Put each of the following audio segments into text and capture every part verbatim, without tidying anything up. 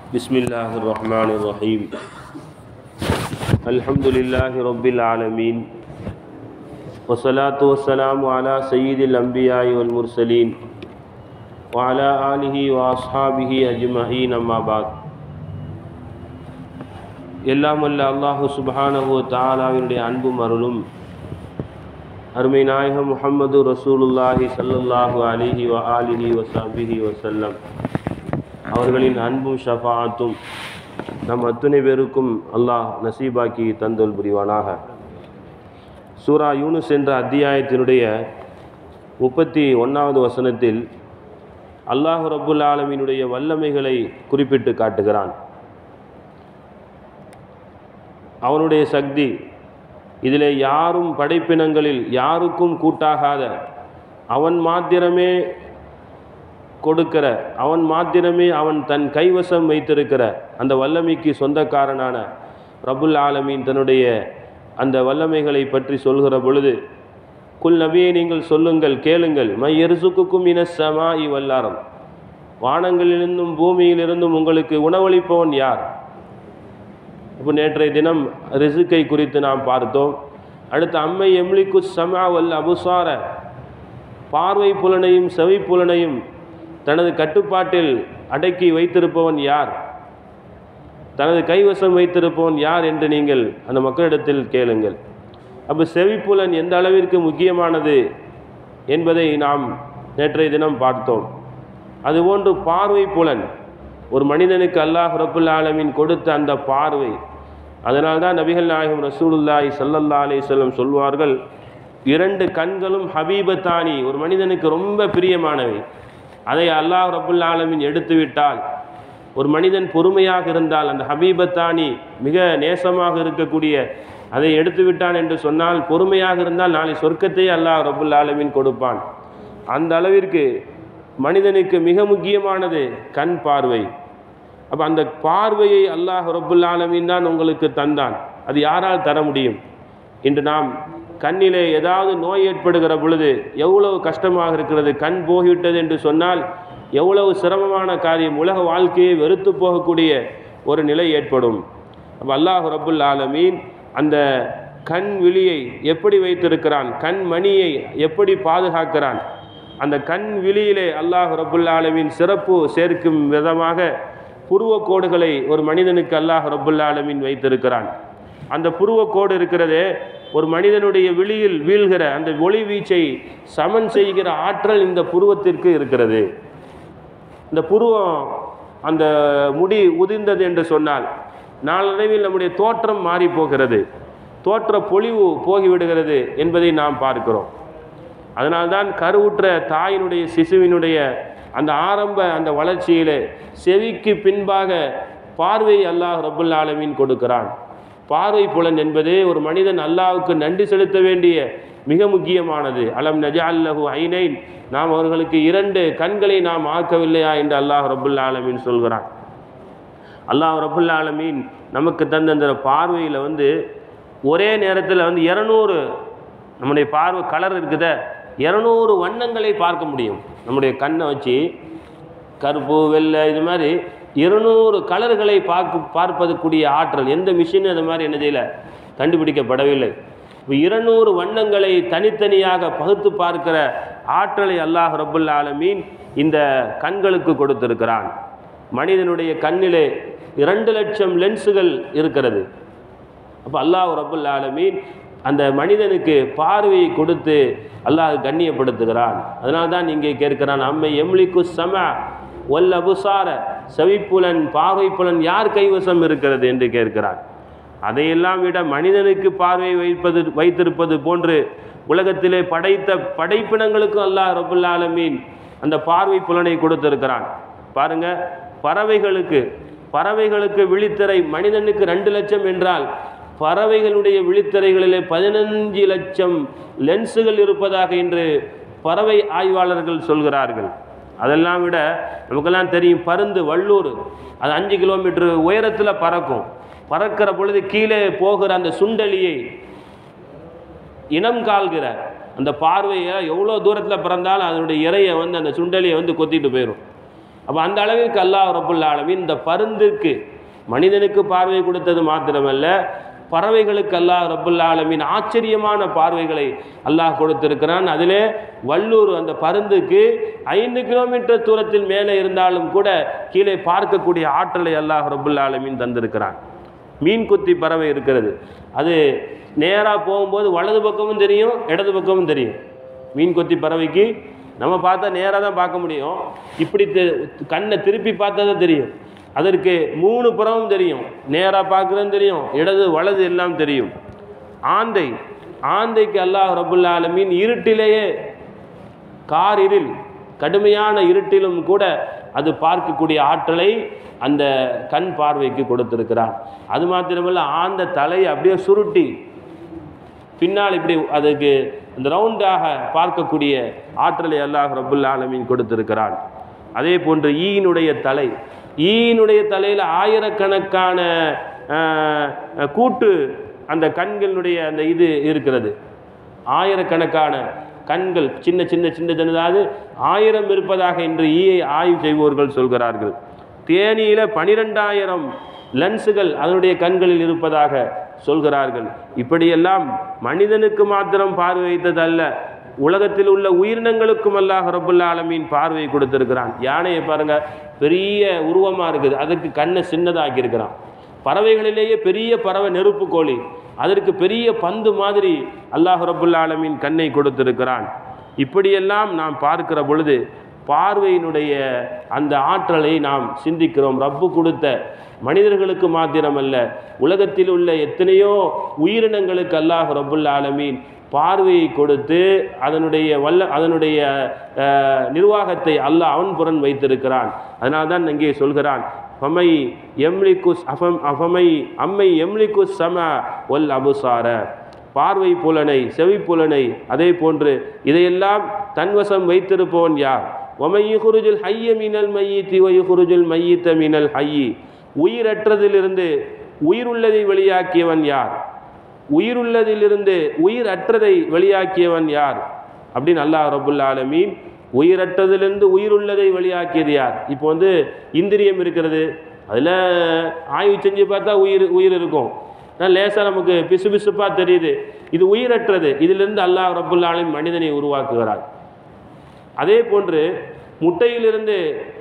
بسم الله الرحمن الرحيم الحمد لله رب العالمين والصلاة والسلام على سيد الأنبياء والمرسلين وعلى آله وأصحابه أجمعين أما بعد எல்லாம் வல்ல அல்லாஹ் சுப்ஹானஹு வ தஆலாவினுடைய அன்பும் அருளும் அருமை நாயகம் முஹம்மது ரசூலுல்லாஹி ஸல்லல்லாஹு அலைஹி வ ஆலிஹி வ ஸஹ்பிஹி வஸல்லம் அவர்களின் அன்பும் ஷஃபாஅத்தும் நம் அத்துணை பேருக்கும் அல்லாஹ் நசீபாக்கி தந்தல் புரிவானாக. சூரா யூனுஸ் என்ற அத்தியாயத்தினுடைய முப்பத்தி ஒன்றாவது வசனத்தில் அல்லாஹ் ரப்புல் ஆலமீனுடைய வல்லமைகளை குறிப்பிட்டு காட்டுகிறான். அவனுடைய சக்தி இதில் யாரும் படைப்பினங்களில் யாருக்கும் கூட்டாகாத, அவன் மாத்திரமே கொடுக்கிற, அவன் மாத்திரமே அவன் தன் கைவசம் வைத்திருக்கிற அந்த வல்லமைக்கு சொந்தக்காரனான ரப்புல் ஆலமீன் தன்னுடைய அந்த வல்லமைகளை பற்றி சொல்கிற பொழுது, குல் நபியை நீங்கள் சொல்லுங்கள், கேளுங்கள், மை எர்சுக்குக்கும் மினஸ் ஸமாஇ வல் அர்த், வானங்களிலிருந்தும் பூமியிலிருந்தும் உங்களுக்கு உணவளிப்பவன் யார்? இப்போ நேற்றைய தினம் ரிசுக்கை குறித்து நாம் பார்த்தோம். அடுத்து அம்மை எம்லிக்கு ஸமா வல் அபுசார, பார்வை புலனையும் செவி புலனையும் தனது கட்டுப்பாட்டில் அடக்கி வைத்திருப்பவன் யார், தனது கைவசம் வைத்திருப்பவன் யார் என்று நீங்கள் அந்த மக்களிடத்தில் கேளுங்கள். அப்போ செவிப்புலன் எந்த அளவிற்கு முக்கியமானது என்பதை நாம் நேற்றைய தினம் பார்த்தோம். அதுபோன்று பார்வை புலன், ஒரு மனிதனுக்கு அல்லாஹ் ரப்புல் ஆலமீன் கொடுத்த அந்த பார்வை, அதனால்தான் நபிகள் நாயகம் ரசூலுல்லாஹி ஸல்லல்லாஹு அலைஹி வஸல்லம் சொல்வார்கள், இரண்டு கண்களும் ஹபீபத்தானி, ஒரு மனிதனுக்கு ரொம்ப பிரியமானவை. அதை அல்லாஹ் ரப்புல் ஆலமீன் எடுத்து விட்டால், ஒரு மனிதன் பொறுமையாக இருந்தால், அந்த ஹபீபத்தானி மிக நேசமாக இருக்கக்கூடிய அதை எடுத்து விட்டான் என்று சொன்னால், பொறுமையாக இருந்தால் நாளை சொர்க்கத்தையே அல்லாஹ் ரப்புல் ஆலமீன் கொடுப்பான். அந்த அளவிற்கு மனிதனுக்கு மிக முக்கியமானது கண் பார்வை. அப்போ அந்த பார்வையை அல்லாஹ் ரப்புல் ஆலமீன் தான் உங்களுக்கு தந்தான். அது யாரால் தர முடியும்? இன்று நாம் கண்ணிலே ஏதாவது நோய் ஏற்படுகிற பொழுது எவ்வளவு கஷ்டமாக இருக்கிறது. கண் போய்விட்டது என்று சொன்னால் எவ்வளவு சிரமமான காரியம், உலக வாழ்க்கையை வெறுத்து போகக்கூடிய ஒரு நிலை ஏற்படும். அப்போ அல்லாஹ் ரப்புல் ஆலமீன் அந்த கண் விழியை எப்படி வைத்திருக்கிறான், கண் மணியை எப்படி பாதுகாக்கிறான். அந்த கண் விழியிலே அல்லாஹ் ரப்புல் ஆலமீன் சிறப்பு சேர்க்கும் விதமாக புருவ கோடுகளை ஒரு மனிதனுக்கு அல்லாஹ் ரப்புல் ஆலமீன் வைத்திருக்கிறான். அந்த புருவ கோடு இருக்கிறதே, ஒரு மனிதனுடைய விழியில் வீழ்கிற அந்த ஒளி வீச்சை சமன் செய்கிற ஆற்றல் இந்த புருவத்திற்கு இருக்கிறது. இந்த புருவம் அந்த முடி உதிர்ந்தது என்று சொன்னால் நாளடைவில் நம்முடைய தோற்றம் மாறி போகிறது, தோற்ற பொலிவு போகிவிடுகிறது என்பதை நாம் பார்க்கிறோம். அதனால்தான் கருவுற்ற தாயினுடைய சிசுவினுடைய அந்த ஆரம்ப அந்த வளர்ச்சியிலே செவிக்கு பின்பாக பார்வை அல்லாஹ் ரப்புல் ஆலமீன் கொடுக்கிறான். பார்வை புலன் என்பது ஒரு மனிதன் அல்லாஹ்வுக்கு நன்றி செலுத்த வேண்டிய மிக முக்கியமானது. அலம் நஜஅல் லஹு ஐனைன், நாம் அவர்களுக்கு இரண்டு கண்களை நாம் ஆக்கவில்லையா என்று அல்லாஹ் ரப்புல் ஆலமீன் சொல்கிறான். அல்லாஹ் ரப்புல் ஆலமீன் நமக்கு தந்த அந்த பார்வையில் வந்து ஒரே நேரத்தில் வந்து இரநூறு நம்முடைய பார்வை கலர் இருக்குத, இரநூறு வண்ணங்களை பார்க்க முடியும். நம்முடைய கண்ணை வச்சு கருப்பு வெள்ளை இது மாதிரி இருநூறு கலர்களை பார்க்க பார்ப்பதற்குரிய ஆற்றல் எந்த மிஷின் அது மாதிரி என்ன செய்யலை, கண்டுபிடிக்கப்படவில்லை. இப்போ இருநூறு வண்ணங்களை தனித்தனியாக பகுத்து பார்க்கிற ஆற்றலை அல்லாஹ் ரப்புல் ஆலமீன் இந்த கண்களுக்கு கொடுத்திருக்கிறான். மனிதனுடைய கண்ணிலே இரண்டு லட்சம் லென்ஸுகள் இருக்கிறது. அப்போ அல்லாஹ் ரப்புல் ஆலமீன் அந்த மனிதனுக்கு பார்வையை கொடுத்து அல்லாஹ் கண்ணியப்படுத்துகிறான். அதனால்தான் இங்கே கேட்கிறான், அம்மை எம்லிக்கு ஸமா வல் அபுசார, செவிப்புலன் பார்வை புலன் யார் கைவசம் இருக்கிறது என்று கேட்கிறான். அதையெல்லாம் விட மனிதனுக்கு பார்வை வைப்பது வைத்திருப்பது போன்று உலகத்திலே படைத்த படைப்பினங்களுக்கும் அல்லாஹ் ரப்புல் ஆலமீன் அந்த பார்வை புலனை கொடுத்திருக்கிறான். பாருங்க, பறவைகளுக்கு பறவைகளுக்கு விழித்திரை மனிதனுக்கு ரெண்டு லட்சம் என்றால் பறவைகளுடைய விழித்திரைகளிலே பதினஞ்சு லட்சம் லென்ஸுகள் இருப்பதாக இன்று பறவை ஆய்வாளர்கள் சொல்கிறார்கள். அதெல்லாம் விட நமக்கெல்லாம் தெரியும், பருந்து வள்ளூர் அது அஞ்சு கிலோமீட்டர் உயரத்தில் பறக்கும். பறக்கிற பொழுது கீழே போகிற அந்த சுண்டலியை இனம் கால்கிற அந்த பார்வையை எவ்வளோ தூரத்தில் பிறந்தாலும் அதனுடைய இறையை வந்து அந்த சுண்டலியை வந்து கொத்திட்டு போயிடும். அப்போ அந்த அளவிற்கு அல்லாஹ் ரப்புல் ஆலமீன் இந்த பருந்துக்கு மனிதனுக்கு பார்வை கொடுத்தது மாத்திரமல்ல, பறவைகளுக்கு அல்லாஹ் ரப்புல் ஆலமீன் ஆச்சரியமான பார்வைகளை அல்லாஹ் கொடுத்திருக்கிறான். அதிலே வல்லூர் அந்த பருந்துக்கு ஐந்து கிலோமீட்டர் தூரத்தில் மேலே இருந்தாலும் கூட கீழே பார்க்கக்கூடிய ஆற்றலை அல்லாஹ் ரப்புல் ஆலமீன் தந்திருக்கிறான். மீன் கொத்தி பறவை இருக்கிறது, அது நேராக போகும்போது வலது பக்கமும் தெரியும் இடது பக்கமும் தெரியும். மீன் கொத்தி பறவைக்கு நம்ம பார்த்தா நேராக தான் பார்க்க முடியும், இப்படி கண்ணை திருப்பி பார்த்தா தான் தெரியும். அதற்கு மூணு புறமும் தெரியும், நேராக பார்க்குறதும் தெரியும், இடது வலது எல்லாம் தெரியும். ஆந்தை ஆந்தைக்கு அல்லாஹ் ரப்புல் ஆலமீன் இருட்டிலேயே, கார் இருள் கடுமையான இருட்டிலும் கூட அது பார்க்கக்கூடிய ஆற்றலை அந்த கண் பார்வைக்கு கொடுத்திருக்கிறான். அது மாத்திரமல்ல, ஆந்த தலையை அப்படியே சுருட்டி பின்னால் இப்படி அதுக்கு இந்த ரவுண்டாக பார்க்கக்கூடிய ஆற்றலை அல்லாஹ் ரப்புல் ஆலமீன் கொடுத்திருக்கிறான். அதே போன்று ஈயினுடைய தலை, ஈயினுடைய தலையில் ஆயிரக்கணக்கான கூட்டு அந்த கண்களுடைய அந்த இது இருக்கிறது. ஆயிரக்கணக்கான கண்கள் சின்ன சின்ன சின்ன சின்னதாவது ஆயிரம் இருப்பதாக இன்று ஈயை ஆய்வு செய்வோர்கள் சொல்கிறார்கள். தேனியில பனிரெண்டாயிரம் லென்ஸுகள் அதனுடைய கண்களில் இருப்பதாக சொல்கிறார்கள். இப்படியெல்லாம் மனிதனுக்கு மாத்திரம் பார்வை வைத்ததல்ல, உலகத்தில் உள்ள உயிரினங்களுக்கும் அல்லாஹ் ரப்புல் ஆலமீன் பார்வை கொடுத்திருக்கிறான். யானையை பாருங்க, பெரிய உருவமா இருக்குது, அதுக்கு கண்ணை சின்னதாக்கி இருக்கிறான். பறவைகளிலேயே பெரிய பறவை நெருப்பு கோழி, அதற்கு பெரிய பந்து மாதிரி அல்லாஹ் ரப்புல் ஆலமீன் கண்ணை கொடுத்திருக்கிறான். இப்படியெல்லாம் நாம் பார்க்கிற பொழுது பார்வையினுடைய அந்த ஆற்றலை நாம் சிந்திக்கிறோம். ரப்பு கொடுத்த மனிதர்களுக்கு மாத்திரமல்ல, உலகத்தில் உள்ள எத்தனையோ உயிரினங்களுக்கு அல்லாஹ் ரப்புல் ஆலமீன் பார்வையை கொடுத்து அதனுடைய வல்ல அதனுடைய நிர்வாகத்தை அல்லாஹ் அவன் புறன் வைத்திருக்கிறான். அதனால்தான் இங்கே சொல்கிறான், ஃபமை எம்லிகுஸ் அஃபம் அஃபமை அம்மை எம்லிகுஸ் சம ஒல் அபுசார, பார்வை புலனை செவிப்புலனை அதே போன்று இதையெல்லாம் தன்வசம் வைத்திருப்பவன் யார்? ஒமை யுஹ்ருஜுல் ஹய்ய மினல் மையித்தி வ யுஹ்ருஜுல் மையித்த மினல் ஹய்யி, உயிரற்றதிலிருந்து உயிருள்ளதை வெளியாக்கியவன் யார்? உயிருள்ளதிலிருந்து உயிர் அற்றதை வெளியாக்கியவன் யார் அப்படின்னு அல்லாஹ் ரப்புல் ஆலமீன் உயிரற்றதிலிருந்து உயிருள்ளதை வெளியாக்கியது யார்? இப்போ வந்து இந்திரியம் இருக்கிறது, அதில் ஆய்வு செஞ்சு பார்த்தா உயிர் உயிர் இருக்கும், லேசாக நமக்கு பிசு பிசுப்பாக தெரியுது, இது உயிரற்றது. இதிலிருந்து அல்லாஹ் ரப்புல் ஆலமீன் மனிதனை உருவாக்குகிறார். அதே போன்று முட்டையிலிருந்து,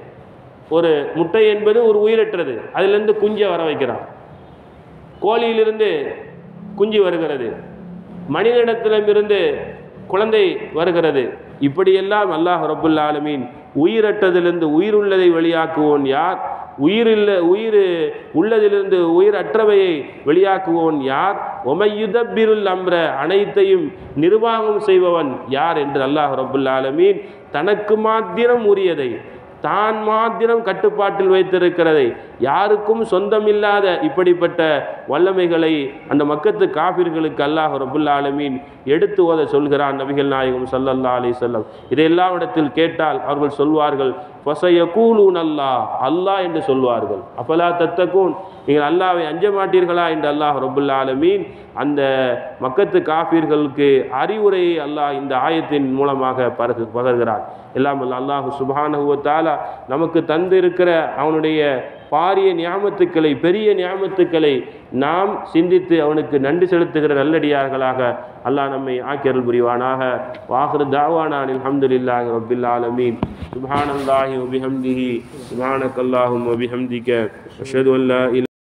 ஒரு முட்டை என்பது ஒரு உயிரற்றது, அதிலிருந்து குஞ்சை வர வைக்கிறான். கோழியிலிருந்து குஞ்சு வருகிறது, மனிதனிடத்திலிருந்து குழந்தை வருகிறது. இப்படியெல்லாம் அல்லாஹ் ரப்புல் ஆலமீன் உயிரற்றதிலிருந்து உயிருள்ளதை வெளியாக்குவோன் யார்? உயிரில்ல உயிர் உள்ளதிலிருந்து உயிர் அற்றவையை வெளியாக்குவோன் யார்? ஒமையுதப்பிருள் அம்ர, அனைத்தையும் நிர்வாகம் செய்பவன் யார் என்று அல்லாஹ் ரப்புல் ஆலமீன் தனக்கு மாத்திரம் உரியதை, தான் மாத்திரம் கட்டுப்பாட்டில் வைத்திருக்கிறதை, யாருக்கும் சொந்தமில்லாத இப்படிப்பட்ட வல்லமைகளை அந்த மக்கத்து காபிர்களுக்கு அல்லாஹ் ரப்புல் ஆலமீன் எடுத்து ஓத சொல்கிறான் நபிகள் நாயகம் ஸல்லல்லாஹு அலைஹி வஸல்லம். இதையெல்லாம் இடத்தில் கேட்டால் அவர்கள் சொல்வார்கள், ஃபஸயகூலூன் அல்லாஹ், அல்லாஹ் என்று சொல்வார்கள். அஃபலா தத்தகூன், நீங்கள் அல்லாஹ்வை அஞ்ச மாட்டீர்களா என்று அல்லாஹ் ரப்புல் ஆலமீன் அந்த மக்கத்து காபிர்களுக்கு அறிவுரையை அல்லாஹ் இந்த ஆயத்தின் மூலமாக பரகு பகர்கிறான். எல்லாம் அல்லாஹ் சுப்ஹானஹு வ தஆலா நமக்கு தந்திருக்கிற அவனுடைய பாரிய நியாமத்துக்களை, பெரிய நியாமத்துக்களை நாம் சிந்தித்து அவனுக்கு நன்றி செலுத்துகிற நல்லடியார்களாக அல்லாஹ் நம்மை ஆக்கியருள் புரிவானாக. வாஹிரு தாவானா அல்ஹம்துலில்லாஹி ரப்பில் ஆலமீன். சுப்ஹானல்லாஹி வ பிஹம்திஹி சுப்ஹானக்கல்லாஹும்ம வ பிஹம்திக அஷ்ஹது அன் லா